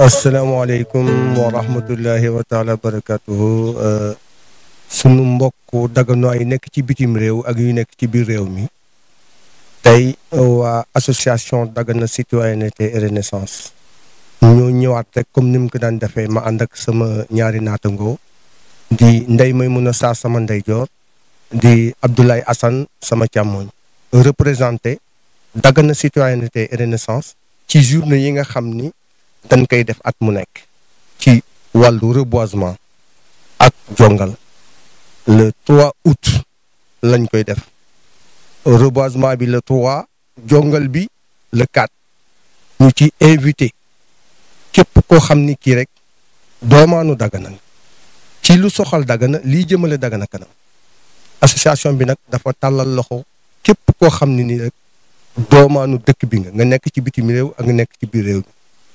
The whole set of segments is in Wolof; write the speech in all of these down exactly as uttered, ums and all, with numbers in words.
asalaamaaleykum wa rahmatullahi wa taala wa barakatuhu sunu mbokk Dagano ay nekk ci bitim réew ak yu nekk ci biir réew mi tey waa association Dagana citoyenneté et renaissance ñoo ñëwaat rek comme ni mu ko daan defee ma ànd ak sama ñaari naatangoo di Ndeye Maimouna Sarr sama ndeyjoor di Abdoulaye Assane sama càmmoñ représenté Dagana citoyenneté et renaissance ci journée yi nga xam ni dañ koy def at mu nekk ci wàllu reboisement ak jongal le trois août lañ koy def reboisement bi le trois jongal bi le quatre ñu ci invité képp koo xam ni kii rek doomaanu Dagana ci lu soxal Dagana lii jëmale Dagana kanam association bi nag dafa tàllal loxo képp koo xam ne ni rek doomaanu dëkk bi nga nga nekk ci bitim réew ak nga nekk ci biir réew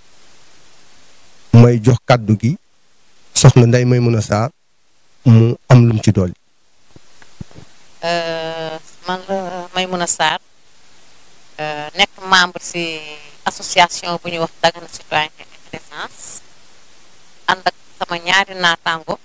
mi may jox kàddu gi soxna Ndeye Maimouna Sarr mu am lum ci dolli. man la Maimouna Sarr nekk membre ci association bu ñuy wax Dagana citoyenneté et renaissance ànd ak sama ñaari naataango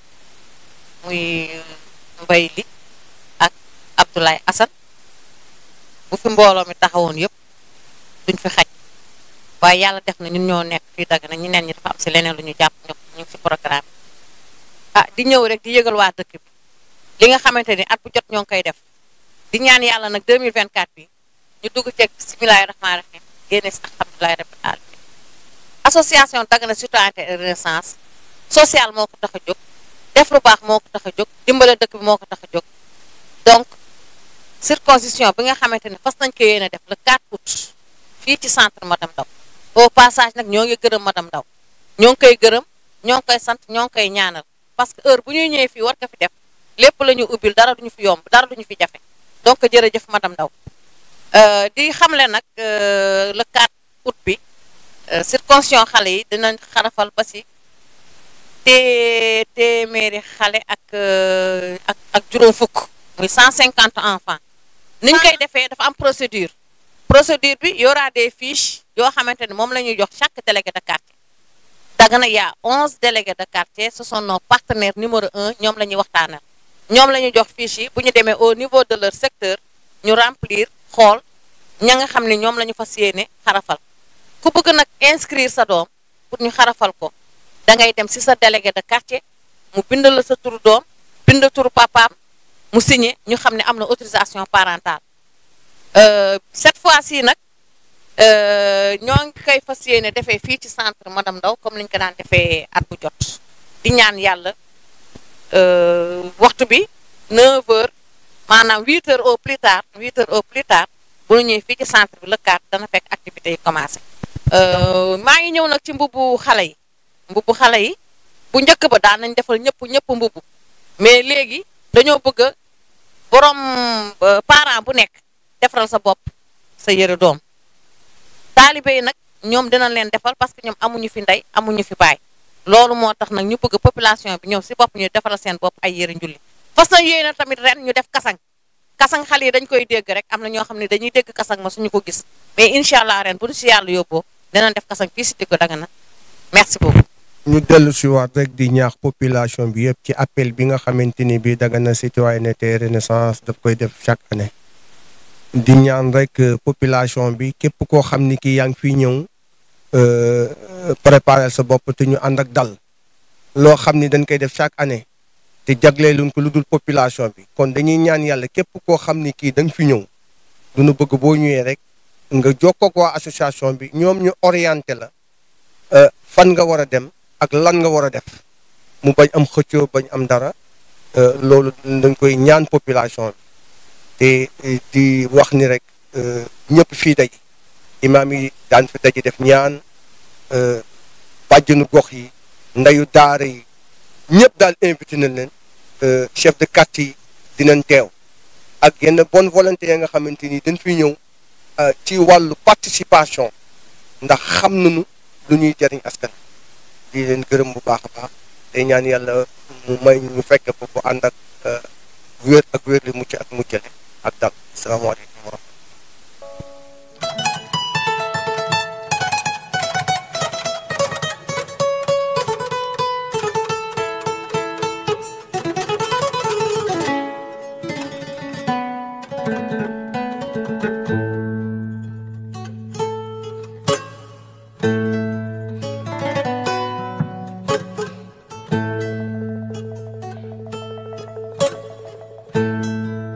muy Mbaye Li ak Abdoulaye Assane bu fi mbooloo mi taxawoon yëpp duñ fi xaj waaye yàlla def na ñun ñoo nekk fii Dagana ñeneen ñi dafa am si leneen lu ñu jàpp ñu ñu ngi si programme ah di ñëw rek di yëgal waa dëkk bi li nga xamante ni at bu jot ñoo ngi koy def di ñaan yàlla nag deux mille vingt-quatre bi ñu dugg ceeg bismillahi rahmaani rahim génne si alhamdulilahi rabbil alamin association Dagana citoyenneté et renaissance social moo ko tax a jóg def lu baax moo ko tax a jóg dimbale dëkk bi moo ko tax a jóg donc circoncision bi nga xamante ni fas nañ ko yéene def le quatre août fii ci centre Madame Ndaw au passage nag ñoo ngi gërëm Madame Ndaw ñoo ngi koy gërëm ñoo ngi koy sant ñoo ngi koy ñaanal parce que heure bu ñuy ñëwee fii war ko fi def lépp la ñu ubbil dara duñu fi yomb dara duñu fi jafe donc jërëjëf Madame Ndaw di xamle nag le quatre août bi circoncision xale yi dinañ xarafal ba si té téeméeri xale ak ak ak juróom fukk muy cent cinquante enfants niñ koy defee dafa am procédure procédure bi y aura des fiches yoo xamante ne moom la ñuy jox chaque délégué de quartier Dagana y a onze délégués de quartier ce sont nos partenaires numéro un ñoom la ñuy waxtaanal ñoom la ñuy jox fiches yi bu ñu demee au niveau de leur secteur ñu remplir xool ña nga xam ne ñoom la ñu fas yéene xarafal ku bëgg nag inscrire sa doom pour ñu xarafal ko da ngay dem si sa délégué de quartier mu bind la sa turu doom bind turu papaam mu signé ñu xam ne am na autorisation parentale cette fois-ci nag ñoo ngi koy fas yéene defee fii ci centre Madame Ndaw comme ni ñu ko daan defee at bu jot di ñaan yàlla waxtu bi neuf heures maanaam huit heures au plus tard huit heures au plus tard bu ñu ñëwee fii ci centre bi le quatre dana fekk activités yi commencé. maa ngi ñëw nag ci mbubbu xale yi mbubbu xale yi bu njëkk ba daan nañ defal ñëpp ñëpp mbubbu mais léegi dañoo bëgg a borom parent bu nekk defaral sa bopp sa yëre doom taalibe yi nag ñoom dinañ leen defal parce que ñoom amuñu fi ndey amuñu fi baay loolu moo tax nag ñu bëgg population bi ñoom si bopp ñu defaral seen bopp ay yëre njulli fas na yéene tamit ren ñu def kasang kasang xale yi dañ koy dégg rek am na ñoo xam ne dañuy dégg kasang ma suñu ko gis mais incha allah ren bu ñu si yàlla yóbboo dinañ def kasang fii si diggu Dagana merci beaucoup. ñu dellu si waat rek di ñaax population bi yëpp ci appel bi nga xamante ni bii Dagana citoyenneté et renaissance daf koy def chaque année di ñaan rek population bi képp koo xam ni kii yaa ngi fiy ñëw préparer sa bopp te ñu ànd ak dal loo xam ni dañ koy def chaque année te jagleeluñ ko lu dul population bi kon dañuy ñaan yàlla képp koo xam ni kii dañ fi ñëw duñu bëgg boo ñëwee rek nga jokkoo ak waa association bi ñoom ñu orienté la fan nga war a dem ak lan nga war a def mu bañ am xëccoo bañ am dara loolu dañ koy ñaan population bi te di wax ni rek ñëpp fii daje imaam yi daan fi daje def ñaan bàjjenu gox yi ndeyu daara yi ñëpp daal invité nañ leen chef de quartier yi dinañ teew ak yenn bonne volonté ya nga xamante ni dañ fiy ñëw ci wàllu participation ndax xam nañu lu ñuy jariñ askan di leen gërëm bu baax a baax te ñaan yàlla mu may ñu fekk ko bu ànd ak wér ak wér li mucc ak muccale ak dal asalaamaaleykum wa rahmatulah